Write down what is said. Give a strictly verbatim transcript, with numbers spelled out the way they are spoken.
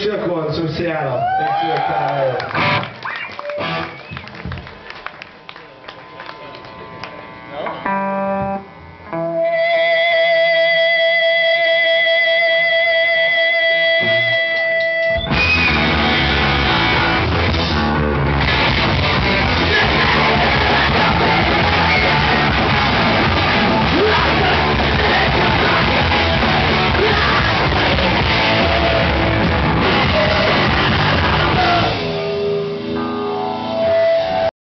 Shook Ones from Seattle. Thanks for your time.